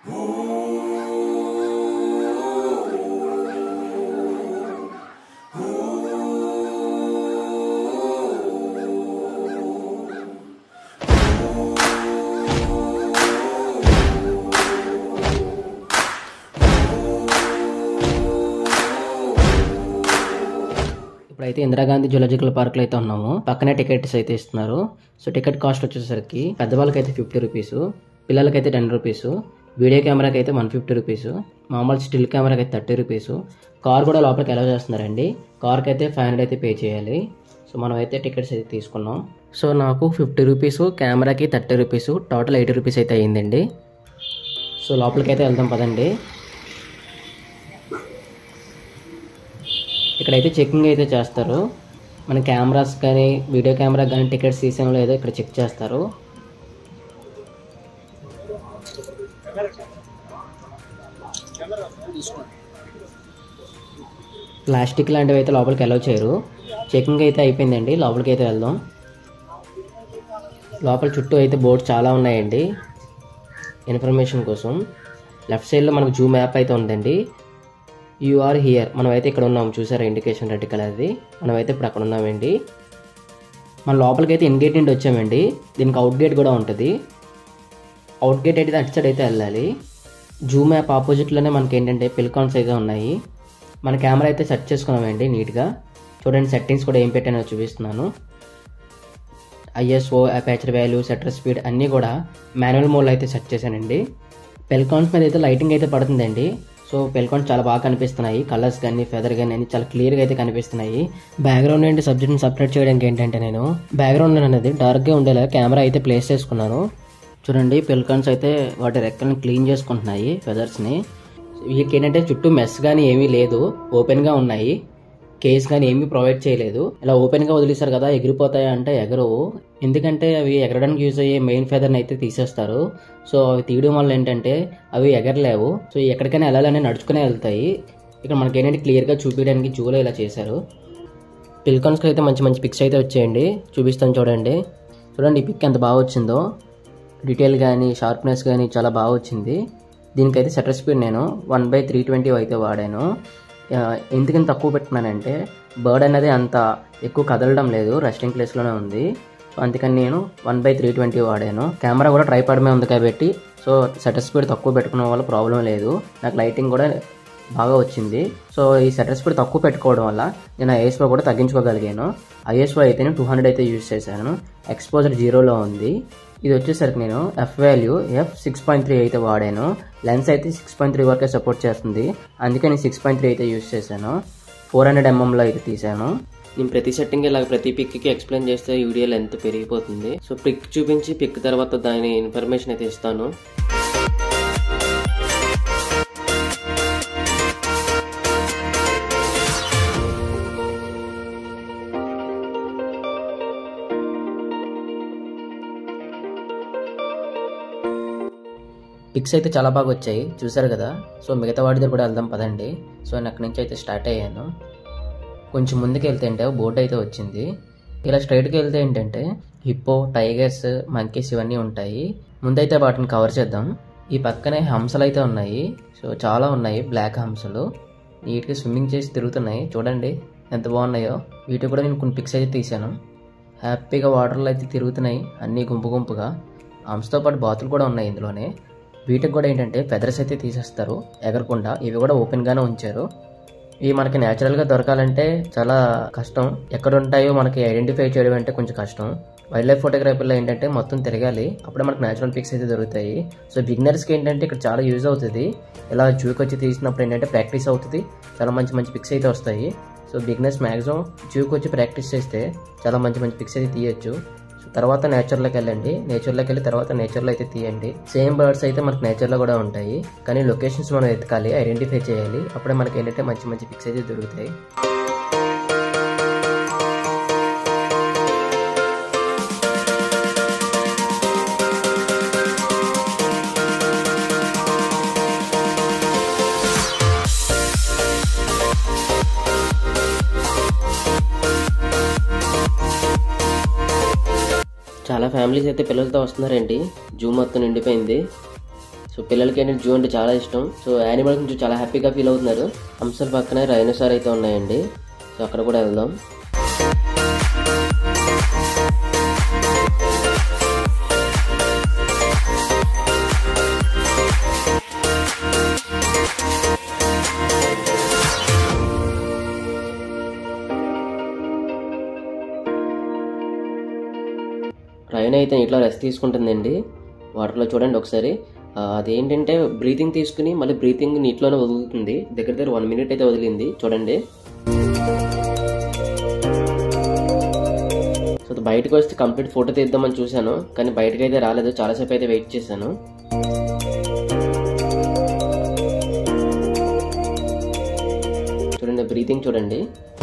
ఇప్పుడైతే ఇందిరాగాంధీ జూలాజికల్ పార్క్లో అయితే ఉన్నాము. పక్కనే టికెట్స్ అయితే ఇస్తున్నారు. సో టికెట్ కాస్ట్ వచ్చేసరికి పెద్దవాళ్ళకి అయితే 50 రూపీస్, పిల్లలకైతే 10 రూపీస్, వీడియో కెమెరాకి అయితే 150 రూపీస్, మామూలు స్టిల్ కెమెరాకి అయితే 30 రూపీస్. కార్ కూడా లోపలికి అలౌ చేస్తున్నారండి. కార్కి అయితే 500 అయితే పే చేయాలి. సో మనం అయితే టికెట్స్ అయితే తీసుకున్నాం. సో నాకు 50 రూపీస్, కెమెరాకి 30 రూపీస్, టోటల్ 80 రూపీస్ అయితే అయ్యిందండి. సో లోపలికి అయితే వెళ్దాం పదండి. ఇక్కడైతే చెకింగ్ అయితే చేస్తారు. మన కెమెరాస్ కానీ వీడియో కెమెరా కానీ టికెట్స్ తీసామో లేదో ఇక్కడ చెక్ చేస్తారు. ప్లాస్టిక్ లాంటివి అయితే లోపలికి అలౌ చేయరు. చెకింగ్ అయితే అయిపోయిందండి. లోపలికి అయితే వెళ్దాం. లోపల చుట్టూ అయితే బోర్డ్స్ చాలా ఉన్నాయండి ఇన్ఫర్మేషన్ కోసం. లెఫ్ట్ సైడ్లో మనకు జూమ్ యాప్ అయితే ఉందండి. యు ఆర్ హియర్, మనమైతే ఇక్కడ ఉన్నాం. చూసారా ఇండికేషన్ రెడ్ కలర్ది? మనమైతే ఇప్పుడు అక్కడ ఉన్నామండి. మన లోపలికి అయితే ఇన్ గేట్ నుండి వచ్చామండి. దీనికి అవుట్ గేట్ కూడా ఉంటుంది. అవుట్ గేట్ అయితే అటు సైడ్ అయితే వెళ్ళాలి. జూమ్ యాప్ ఆపోజిట్లోనే మనకి ఏంటంటే పిల్కాన్స్ అయితే ఉన్నాయి. మన కెమెరా అయితే సెట్ చేసుకున్నామండి నీట్గా. చూడండి సెట్టింగ్స్ కూడా ఏం పెట్టానో చూపిస్తున్నాను. ISO, aperture value, shutter speed అన్నీ కూడా మాన్యువల్ మోడ్లో అయితే సెట్ చేశానండి. పెల్కాన్స్ మీద అయితే లైటింగ్ అయితే పడుతుందండి. సో పెల్కాన్స్ చాలా బాగా కనిపిస్తున్నాయి. కలర్స్ కానీ ఫెదర్ కానీ అన్ని చాలా క్లియర్గా అయితే కనిపిస్తున్నాయి. బ్యాక్గ్రౌండ్ నుండి సబ్జెక్ట్ని సపరేట్ చేయడానికి ఏంటంటే నేను బ్యాక్గ్రౌండ్ అనేది డార్క్గా ఉండేలా కెమెరా అయితే ప్లేస్ చేసుకున్నాను. చూడండి పెల్కాన్స్ అయితే వాటి రెక్కలను క్లీన్ చేసుకుంటున్నాయి ఫెదర్స్ని. వీటికి ఏంటంటే చుట్టూ మెస్ కానీ ఏమీ లేదు, ఓపెన్గా ఉన్నాయి. కేస్ కానీ ఏమీ ప్రొవైడ్ చేయలేదు. ఇలా ఓపెన్గా వదిలేశారు కదా, ఎగిరిపోతాయా అంటే ఎగరవు. ఎందుకంటే అవి ఎగరడానికి యూజ్ అయ్యే మెయిన్ ఫెదర్ని అయితే తీసేస్తారు. సో అవి తీయడం వల్ల ఏంటంటే అవి ఎగరలేవు. సో ఎక్కడికైనా వెళ్ళాలని నడుచుకునే వెళ్తాయి. ఇక్కడ మనకి ఏంటంటే క్లియర్గా చూపించడానికి జూలో ఇలా చేశారు. పిల్కాన్స్కి అయితే మంచి మంచి పిక్స్ అయితే వచ్చాయండి. చూపిస్తాను చూడండి. చూడండి ఈ పిక్ ఎంత బాగా వచ్చిందో. డీటెయిల్ కానీ షార్ప్నెస్ కానీ చాలా బాగా వచ్చింది. దీనికైతే షట్టర్ స్పీడ్ నేను 1/320 అయితే వాడాను. ఎందుకని తక్కువ పెట్టుకున్నానంటే బర్డ్ అనేది అంత ఎక్కువ కదలడం లేదు, రెస్టింగ్ ప్లేస్లోనే ఉంది. సో అందుకని నేను 1/320 వాడాను. కెమెరా కూడా ట్రైపాడ్ మీద ఉంది కాబట్టి సో షట్టర్ స్పీడ్ తక్కువ పెట్టుకున్న వల్ల ప్రాబ్లం లేదు. నాకు లైటింగ్ కూడా బాగా వచ్చింది. సో ఈ షట్టర్ స్పీడ్ తక్కువ పెట్టుకోవడం వల్ల నేను ISO కూడా తగ్గించుకోగలిగాను. ISO అయితే నేను 200 అయితే యూజ్ చేశాను. ఎక్స్పోజర్ 0లో ఉంది. ఇది వచ్చేసరికి నేను f6.3 అయితే వాడాను. లెన్స్ అయితే 6.3 వరకే సపోర్ట్ చేస్తుంది. అందుకే నేను 6.3 అయితే యూజ్ చేశాను. 400 mmలో అయితే తీసాను. నేను ప్రతి సెట్టింగ్ ఇలాగ ప్రతి పిక్కి ఎక్స్ప్లెయిన్ చేస్తే ఈ వీడియో లెంత్ పెరిగిపోతుంది. సో పిక్ చూపించి పిక్ తర్వాత దాని ఇన్ఫర్మేషన్ అయితే ఇస్తాను. పిక్స్ అయితే చాలా బాగా వచ్చాయి, చూసారు కదా. సో మిగతా వాటి దగ్గర కూడా వెళ్దాం పదండి. సో నేను అక్కడి నుంచి అయితే స్టార్ట్ అయ్యాను. కొంచెం ముందుకు వెళ్తే అంటే బోట్ అయితే వచ్చింది. ఇలా స్ట్రైట్గా వెళ్తే ఏంటంటే హిప్పో, టైగర్స్, మంకీస్ ఇవన్నీ ఉంటాయి. ముందైతే వాటిని కవర్ చేద్దాం. ఈ పక్కనే హంసలు అయితే ఉన్నాయి. సో చాలా ఉన్నాయి బ్లాక్ హంసలు. నీట్గా స్విమ్మింగ్ చేసి తిరుగుతున్నాయి. చూడండి ఎంత బాగున్నాయో. వీటికి కూడా నేను కొన్ని పిక్స్ అయితే తీసాను. హ్యాపీగా వాటర్లో అయితే తిరుగుతున్నాయి అన్నీ గుంపు గుంపుగా. హంసతో పాటు బాతులు కూడా ఉన్నాయి ఇందులోనే. వీటికి కూడా ఏంటంటే ఫెదర్స్ అయితే తీసేస్తారు ఎగరకుండా. ఇవి కూడా ఓపెన్గానే ఉంచారు. ఇవి మనకి న్యాచురల్గా దొరకాలంటే చాలా కష్టం. ఎక్కడ ఉంటాయో మనకి ఐడెంటిఫై చేయడం అంటే కొంచెం కష్టం. వైల్డ్ లైఫ్ ఫోటోగ్రఫీలో ఏంటంటే మొత్తం తిరగాలి, అప్పుడే మనకు న్యాచురల్ పిక్స్ అయితే దొరుకుతాయి. సో బిగినర్స్కి ఏంటంటే ఇక్కడ చాలా యూజ్ అవుతుంది. ఇలా జూకి వచ్చి తీసినప్పుడు ఏంటంటే ప్రాక్టీస్ అవుతుంది, చాలా మంచి మంచి పిక్స్ అయితే వస్తాయి. సో బిగినర్స్ మ్యాక్సిమం జూకి వచ్చి ప్రాక్టీస్ చేస్తే చాలా మంచి మంచి పిక్స్ అయితే తీయచ్చు. తర్వాత నేచర్లోకి వెళ్ళండి. నేచర్లోకి వెళ్ళి తర్వాత నేచర్లో అయితే తీయండి. సేమ్ బర్డ్స్ అయితే మనకు నేచర్లో కూడా ఉంటాయి, కానీ లొకేషన్స్ మనం ఎతకాలి, ఐడెంటిఫై చేయాలి. అప్పుడే మనకి ఏంటంటే మంచి మంచి పిక్స్ అయితే దొరుకుతాయి. చాలా ఫ్యామిలీస్ అయితే పిల్లలతో వస్తున్నారండి. జూ మొత్తం నిండిపోయింది. సో పిల్లలకి ఏంటంటే జూ అంటే చాలా ఇష్టం. సో యానిమల్స్ నుంచి చాలా హ్యాపీగా ఫీల్ అవుతున్నారు. హంసల పక్కనే రైనోసార్ అయితే ఉన్నాయండి. సో అక్కడ కూడా వెళ్దాం. రైన్ అయితే ఇట్లా రెస్ట్ తీసుకుంటుందండి వాటర్లో. చూడండి ఒకసారి. అదేంటంటే బ్రీతింగ్ తీసుకుని మళ్ళీ బ్రీతింగ్ నీటిలోనే వదులుతుంది. దగ్గర 1 minute అయితే వదిలింది చూడండి. సో బయటకు వస్తే కంప్లీట్ ఫోటో తీద్దామని చూశాను, కానీ బయటకు అయితే రాలేదు. చాలాసేపు అయితే వెయిట్ చేశాను. చూడండి బ్రీతింగ్ చూడండి.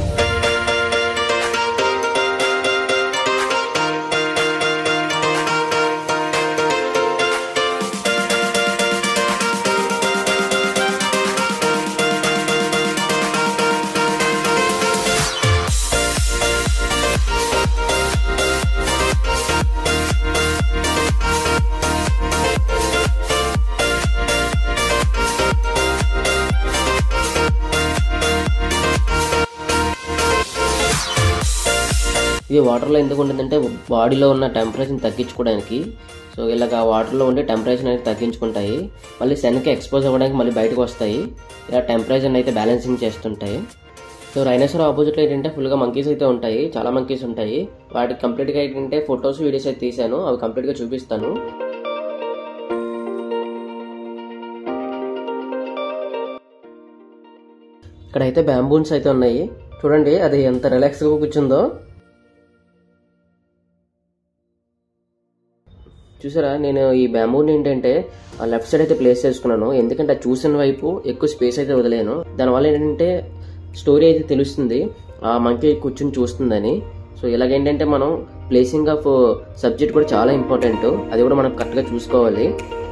ఇది వాటర్లో ఎందుకు ఉంటుందంటే బాడీలో ఉన్న టెంపరేచర్ని తగ్గించుకోవడానికి. సో ఇలాగ వాటర్లో ఉండే టెంపరేచర్ అనేది తగ్గించుకుంటాయి. మళ్ళీ సన్కి ఎక్స్పోజ్ అవ్వడానికి మళ్ళీ బయటకు వస్తాయి. ఇలా టెంపరేచర్ని అయితే బ్యాలెన్సింగ్ చేస్తుంటాయి. సో రైనోసార్ ఆపోజిట్లో ఏంటంటే ఫుల్గా మంకీస్ అయితే ఉంటాయి. చాలా మంకీస్ ఉంటాయి. వాటికి కంప్లీట్గా ఏంటంటే ఫొటోస్ వీడియోస్ అయితే తీసాను. అవి కంప్లీట్గా చూపిస్తాను. ఇక్కడైతే బ్యాంబూన్స్ అయితే ఉన్నాయి. చూడండి అది ఎంత రిలాక్స్గా కూర్చుందో. చూసారా, నేను ఈ బ్యాంబూని ఏంటంటే లెఫ్ట్ సైడ్ అయితే ప్లేస్ చేసుకున్నాను. ఎందుకంటే అది చూసిన వైపు ఎక్కువ స్పేస్ అయితే వదిలేను. దానివల్ల ఏంటంటే స్టోరీ అయితే తెలుస్తుంది, ఆ మంకీ కూర్చుని చూస్తుందని. సో ఇలాగేంటంటే మనం ప్లేసింగ్ ఆఫ్ సబ్జెక్ట్ కూడా చాలా ఇంపార్టెంట్. అది కూడా మనం కరెక్ట్గా చూసుకోవాలి.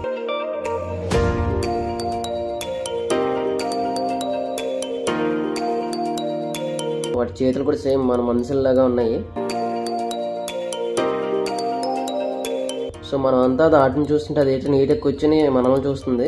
వాటి చేతులు కూడా సేమ్ మన మనుషుల్లాగా ఉన్నాయి. సో మనం అంతా వాటిని చూస్తుంటే అది అయితే నీట్గా కూర్చొని మనం చూస్తుంది.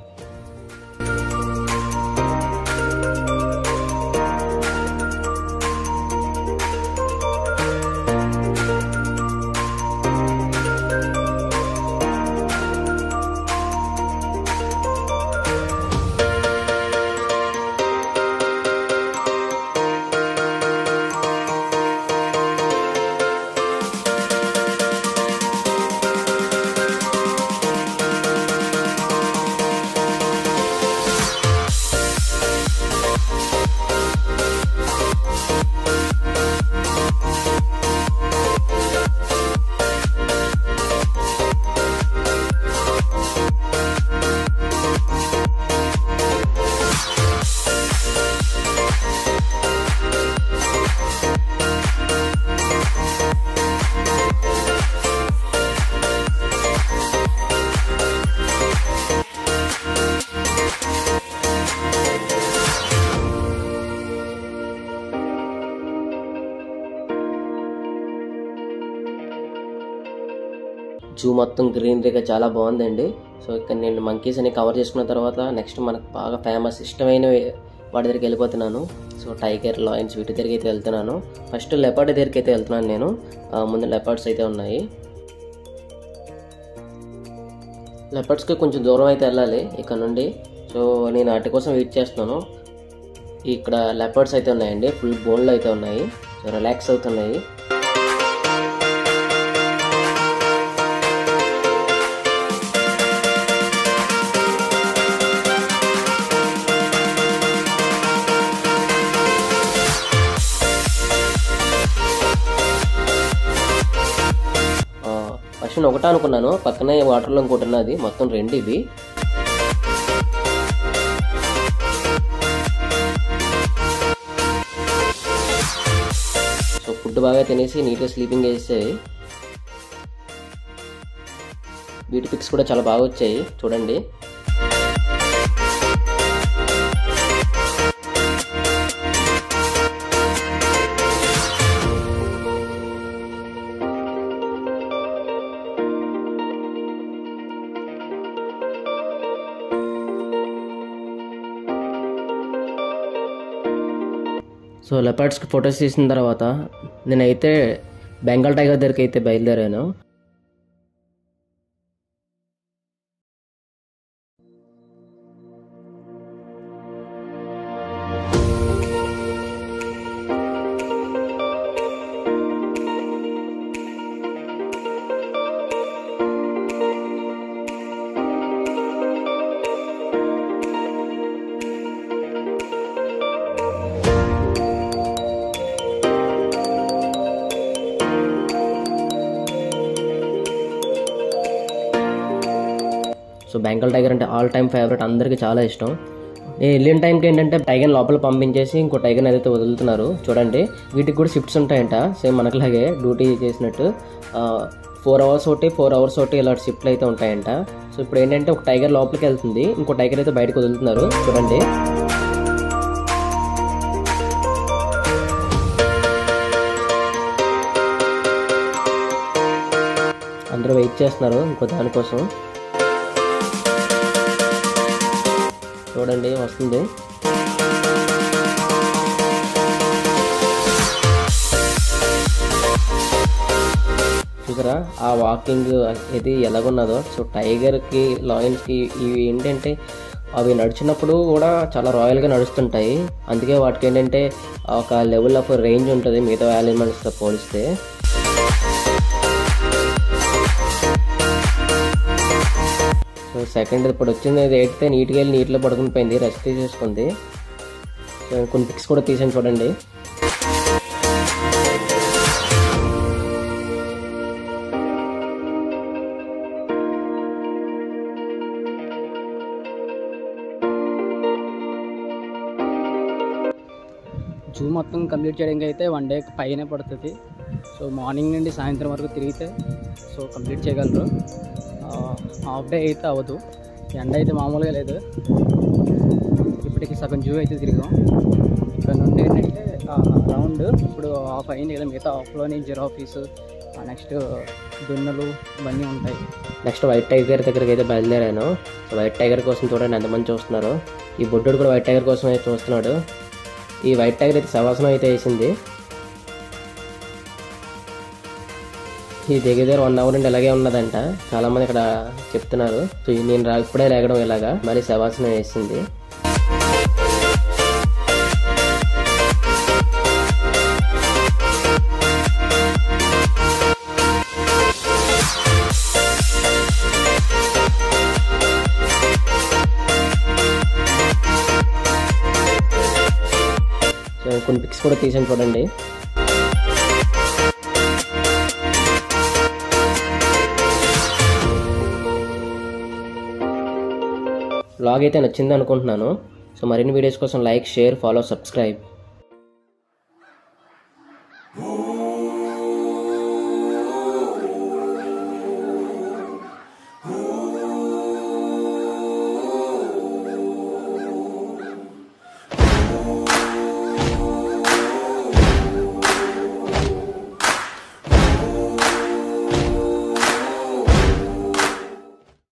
జూ మొత్తం గ్రీనరీగా చాలా బాగుందండి. సో ఇక్కడ నేను మంకీస్ అని కవర్ చేసుకున్న తర్వాత నెక్స్ట్ మనకు బాగా ఫేమస్ ఇష్టమైన వాటి దగ్గరికి వెళ్ళిపోతున్నాను. సో టైగర్, లయన్స్ వీటి దగ్గరికి అయితే వెళ్తున్నాను. ఫస్ట్ లెపర్డ్ దగ్గరికి అయితే వెళ్తున్నాను నేను. ముందు లెపర్డ్స్ అయితే ఉన్నాయి. లెపర్డ్స్కి కొంచెం దూరం అయితే వెళ్ళాలి ఇక్కడ నుండి. సో నేను వాటి కోసం వెయిట్ చేస్తున్నాను. ఇక్కడ లెపర్డ్స్ అయితే ఉన్నాయండి, ఫుల్ బోన్లు అయితే ఉన్నాయి. సో రిలాక్స్ అవుతున్నాయి. ఫస్ట్ ఒకటే అనుకున్నాను, పక్కనే వాటర్లో ఇంకోటి ఉన్నది. మొత్తం 2 ఇవి. సో ఫుడ్ బాగా తినేసి నీట్గా స్లీపింగ్ చేసేవి. వీటి పిక్స్ కూడా చాలా బాగా వచ్చాయి చూడండి. సో లెపర్డ్స్కి ఫొటోస్ తీసిన తర్వాత నేనైతే బెంగాల్ టైగర్ దగ్గరికి అయితే బయలుదేరాను. సో బెంగాల్ టైగర్ అంటే ఆల్ టైమ్ ఫేవరెట్, అందరికీ చాలా ఇష్టం. నేను వెళ్ళిన టైంకి ఏంటంటే టైగర్ లోపల పంపించేసి ఇంకో టైగర్ని ఏదైతే వదులుతున్నారు చూడండి. వీటికి కూడా షిఫ్ట్స్ ఉంటాయంట, సేమ్ మనకులాగే డ్యూటీ చేసినట్టు 4 hours ఒకటి 4 hours ఒకటి ఇలాంటి షిఫ్ట్లు అయితే ఉంటాయంట. సో ఇప్పుడు ఏంటంటే ఒక టైగర్ లోపలికి వెళ్తుంది, ఇంకో టైగర్ అయితే బయటకు వదులుతున్నారు చూడండి. అందరూ వెయిట్ చేస్తున్నారు ఇంకో దానికోసం. చూడండి వస్తుంది. చూసారా ఆ వాకింగ్ ఇది ఎలాగున్నదో. సో టైగర్కి లయన్స్కి ఇవి ఏంటంటే అవి నడిచినప్పుడు కూడా చాలా రాయల్గా నడుస్తుంటాయి. అందుకే వాటికి ఏంటంటే ఒక లెవెల్ ఆఫ్ రేంజ్ ఉంటుంది మిగతా యానిమల్స్తో పోలిస్తే. సో సెకండ్ ఇప్పుడు వచ్చింది ఇది ఎయితే నీట్గా వెళ్ళి నీటిలో పడుకుని పోయింది, రెస్ట్ తీసేసుకుంది. సో కొన్ని పిక్స్ కూడా తీసాను చూడండి. జూ మొత్తం కంప్లీట్ చేయడానికి అయితే 1 day పైనే పడుతుంది. సో మార్నింగ్ నుండి సాయంత్రం వరకు తిరిగితే సో కంప్లీట్ చేయగలరు. హాఫ్ డే అయితే అవ్వదు, ఎండ అయితే మామూలుగా లేదు. ఇప్పటికి సగం జూ అయితే తిరిగాం. ఇక్కడ నుండి ఏంటంటే రౌండ్ ఇప్పుడు హాఫ్ అయింది కదా, మిగతా హాఫ్లోని జిరాఫీస్, నెక్స్ట్ దున్నలు ఇవన్నీ ఉంటాయి. నెక్స్ట్ వైట్ టైగర్ దగ్గరికి అయితే బయలుదేరాను. సో వైట్ టైగర్ కోసం చూడండి ఎంతమంది చూస్తున్నారు. ఈ బొడ్డుడు కూడా వైట్ టైగర్ కోసం అయితే చూస్తున్నాడు. ఈ వైట్ టైగర్ అయితే శవాసనం అయితే వేసింది. ఈ దగ్గర 1 hour నుండి ఇలాగే ఉన్నదంట, చాలామంది ఇక్కడ చెప్తున్నారు. సో నేను ఇప్పుడే లేగడం ఇలాగా మరి శవాసనం వేసింది. సో కొన్ని పిక్స్ కూడా తీసాను చూడండి. వ్లాగ్ అయితే నచ్చింది అనుకుంటున్నాను. సో మరిన్ని వీడియోస్ కోసం లైక్, షేర్, ఫాలో, సబ్స్క్రైబ్.